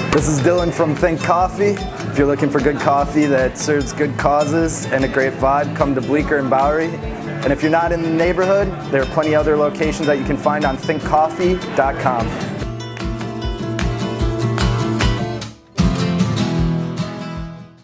This is Dylan from Think Coffee. If you're looking for good coffee that serves good causes and a great vibe, come to Bleecker and Bowery. And if you're not in the neighborhood, there are plenty of other locations that you can find on thinkcoffee.com.